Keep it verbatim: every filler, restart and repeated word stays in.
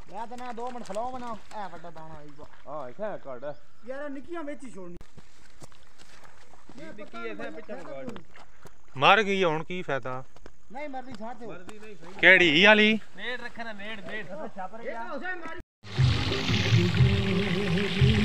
या तो ना दो मिनट खलाओ बना ए ਵੱਡਾ ਦਾਣਾ ਆਈਗਾ ਹਾਂ ਇੱਥੇ ਕੱਢ ਯਾਰ ਨਿੱਕੀਆਂ ਵਿੱਚ ਹੀ ਛੋੜਨੀ ਨਿੱਕੀ ਇੱਥੇ ਪਿੱਛੇ ਗਾੜ ਮਰ ਗਈ ਹੁਣ ਕੀ ਫਾਇਦਾ ਨਹੀਂ ਮਰਦੀ ਛੱਡ ਦੇ ਮਰਦੀ ਨਹੀਂ ਸਹੀ ਕਿਹੜੀ ਵਾਲੀ ਨੇੜ ਰੱਖਣਾ ਨੇੜ ਨੇੜ ਛਾਪਰ ਇਹ ਗਿਆ ਹੋ ਜਾ ਮਾਰੀ